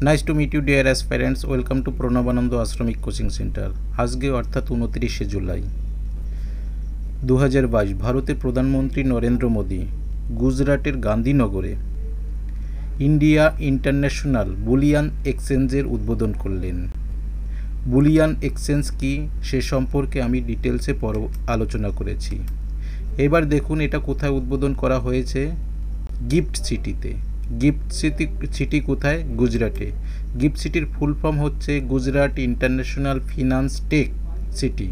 Nice to meet you dear aspirants welcome to Pranabananda आश्रमिक coaching centre आज के अर्थात 29 जुलाई 2022 भारतेर प्रधानमंत्री नरेंद्र मोदी गुजराटेर गांधीनगरे इंडिया इंटरनैशनल बुलियन एक्सचेंजर उद्बोधन करलेन। बुलियन एक्सचेंज की से सम्पर्के आमी डिटेल्से पर आलोचना करेছি। एबार देखुन एटा कोथाय उद्बोधन करा हयेछे गिफ्ट सिटीते। गिफ्ट सिटी कोथाय? गुजराटे। गिफ्ट सिटीर फुल फर्म होच्छे Gujarat international finance tech city.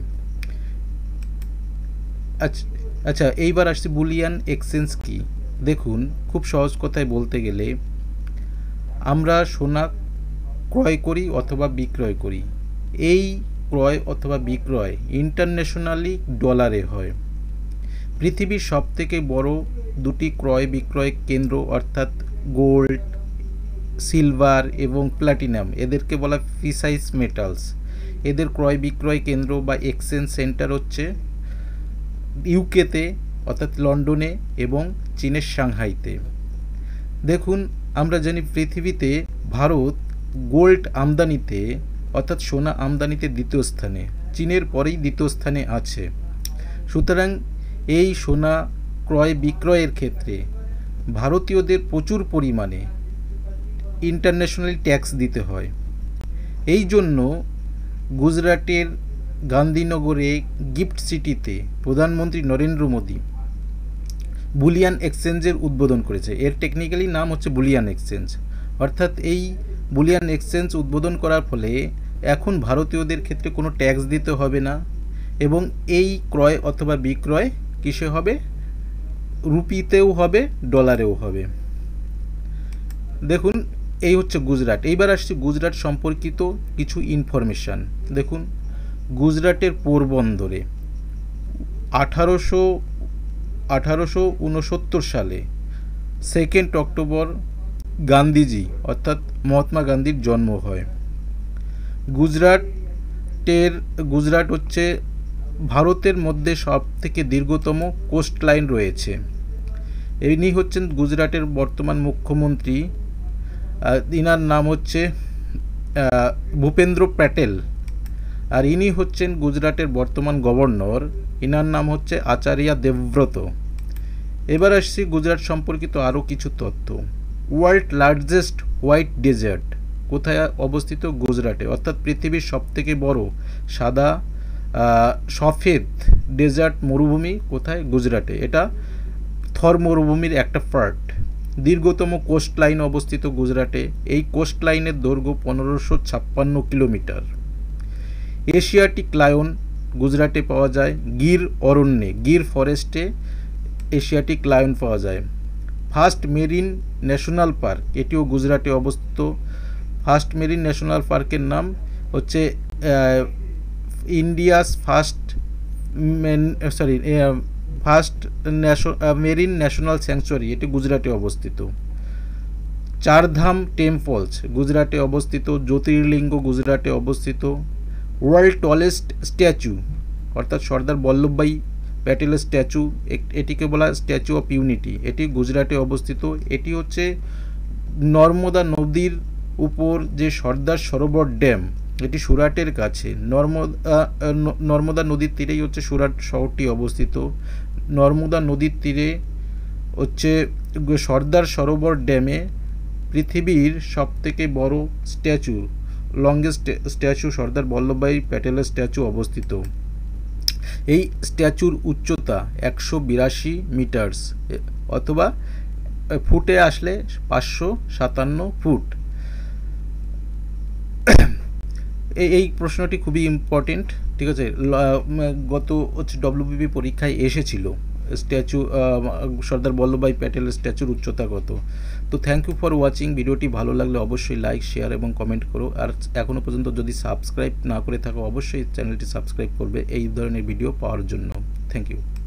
अच्छा एइबार आसछि बुलियन एक्सचेंज की। देखुन खूब सहज कथाय बोलते गेले आमरा सोना क्रय करी अथवा बिक्रय करी, एई क्रय अथवा बिक्रय इंटरनैशनली डलारे हय। पृथिवीर सबथेके बड़ो दुटी क्रय बिक्रय केंद्र अर्थात गोल्ड सिलभार एवं प्लाटिनाम एदेरके बला प्रिसाइज मेटाल्स एदेर क्रय बिक्रय केंद्र बा एक्सचेंज सेंटर होच्छे यूकेते अर्थात लंडने एवं चीनेर शांघाईते। देखुन आमरा जानी पृथिवीते भारत गोल्ड आमदानीते अर्थात सोना आमदानीते द्वितीय स्थाने, चीनेर परेई द्वितीय स्थाने आछे। सुतरां এই সোনা ক্রয় বিক্রয়ের ক্ষেত্রে ভারতীয়দের প্রচুর পরিমাণে ইন্টারন্যাশনাল ট্যাক্স দিতে হয়। এই জন্য গুজরাটের গান্ধীনগরে গিফট সিটিতে প্রধানমন্ত্রী নরেন্দ্র মোদী বুলিয়ান এক্সচেঞ্জের উদ্বোধন করেছে। এর টেকনিক্যালি নাম হচ্ছে বুলিয়ান এক্সচেঞ্জ। অর্থাৎ এই বুলিয়ান এক্সচেঞ্জ উদ্বোধন করার ফলে এখন ভারতীয়দের ক্ষেত্রে কোনো ট্যাক্স দিতে হবে না এবং এই ক্রয় অথবা বিক্রয় কিসে হবে? রুপিতেও হবে, ডলারেও হবে। দেখুন এই হচ্ছে গুজরাট। এইবার আসছি গুজরাট সম্পর্কিত কিছু ইনফরমেশান। দেখুন গুজরাটের পোরবন্দরে 1869 সালে 2 অক্টোবর গান্ধীজি অর্থাৎ মহাত্মা গান্ধীর জন্ম হয়। গুজরাট হচ্ছে ভারতের মধ্যে সবথেকে দীর্ঘতম কোস্ট লাইন রয়েছে। ইনি হচ্ছেন গুজরাটের বর্তমান মুখ্যমন্ত্রী। ইনার নাম হচ্ছে ভূপেন্দ্র প্যাটেল। আর ইনি হচ্ছেন গুজরাটের বর্তমান গভর্নর। ইনার নাম হচ্ছে আচার্য দেবব্রত। এবার আসছি গুজরাট সম্পর্কিত আরও কিছু তথ্য। ওয়ার্ল্ড লার্জেস্ট হোয়াইট ডেজার্ট কোথায় অবস্থিত? গুজরাটে। অর্থাৎ পৃথিবীর সবথেকে বড় সাদা সফেদ ডেজার্ট মরুভূমি কোথায়? গুজরাটে। এটা থর মরুভূমির একটা পার্ট। দীর্ঘতম কোস্ট লাইন অবস্থিত গুজরাটে। এই কোস্ট লাইনের দৈর্ঘ্য 1556 কিলোমিটার। এশিয়াটিক লায়ন গুজরাটে পাওয়া যায়। গির অরণ্যে, গির ফরেস্টে এশিয়াটিক লায়ন পাওয়া যায়। ফার্স্ট মেরিন ন্যাশনাল পার্ক এটিও গুজরাটে অবস্থিত। ফার্স্ট মেরিন ন্যাশনাল পার্কের নাম হচ্ছে India's first marine national sanctuary, এটি গুজরাটে অবস্থিত। চারধাম টেম্পলস গুজরাটে অবস্থিত। জ্যোতির্লিঙ্গ গুজরাটে অবস্থিত। ওয়ার্ল্ড টলেস্ট স্ট্যাচু অর্থাৎ সর্দার বল্লভভাই প্যাটেলের স্ট্যাচু, এটিকে বলা স্ট্যাচু অফ ইউনিটি, এটি গুজরাটে অবস্থিত। এটি হচ্ছে নর্মদা নদীর উপর যে সর্দার সরোবর ড্যাম, এটি সুরাটের কাছে। নর্মদা নদীর তীরেই হচ্ছে সুরাট শহরটি অবস্থিত। নর্মদা নদীর তীরে হচ্ছে সর্দার সরোবর ড্যামে পৃথিবীর সবথেকে বড় statue, longest statue Sardar Vallabhbhai প্যাটেলের স্ট্যাচু অবস্থিত। এই স্ট্যাচুর উচ্চতা 182 মিটারস অথবা ফুটে আসলে 557 ফুট। এই প্রশ্নটি খুবই ইম্পর্টেন্ট, ঠিক আছে। গত হচ্ছে WBP পরীক্ষায় এসেছিল স্ট্যাচু সর্দার বল্লভভাই প্যাটেলের স্ট্যাচুর উচ্চতা কত। তো থ্যাংক ইউ ফর ওয়াচিং। ভিডিওটি ভালো লাগলে অবশ্যই লাইক শেয়ার এবং কমেন্ট করো। আর এখনও পর্যন্ত যদি সাবস্ক্রাইব না করে থাকো অবশ্যই চ্যানেলটি সাবস্ক্রাইব করবে এই ধরনের ভিডিও পাওয়ার জন্য। Thank you.